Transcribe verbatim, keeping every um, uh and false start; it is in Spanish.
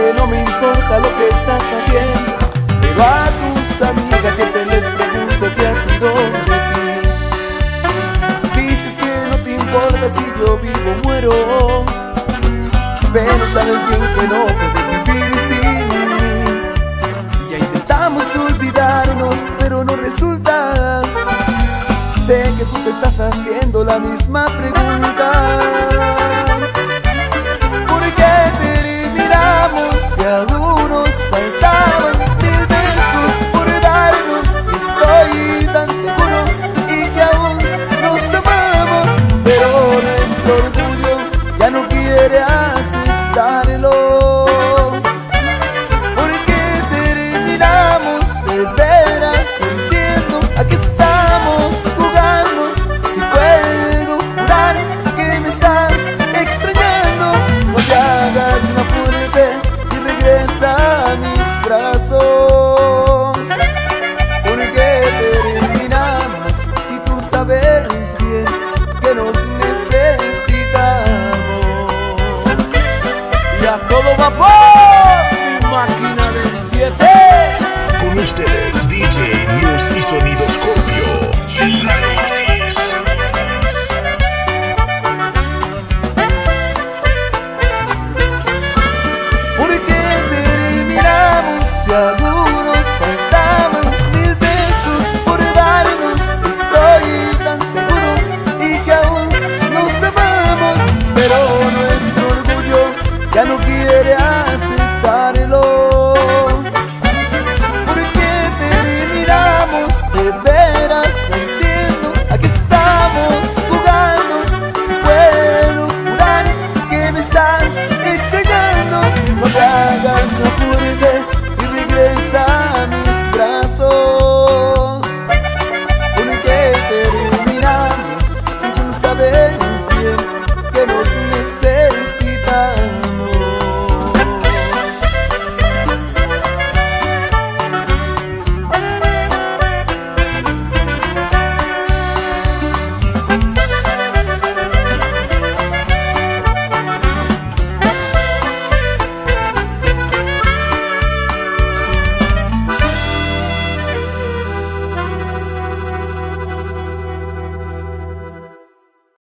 que no me importa lo que estás haciendo, pero a tus amigas siempre les pregunto qué ha sido de ti. Dices que no te importa si yo vivo o muero, pero sabes bien que no puedes vivir sin mí. Ya intentamos olvidarnos, pero no resulta. Sé que tú te estás haciendo la misma pregunta. ¿Por qué terminamos si aún nos faltaban mil besos por darnos? Estoy tan seguro y que aún nos amamos, pero nuestro orgullo ya no quiere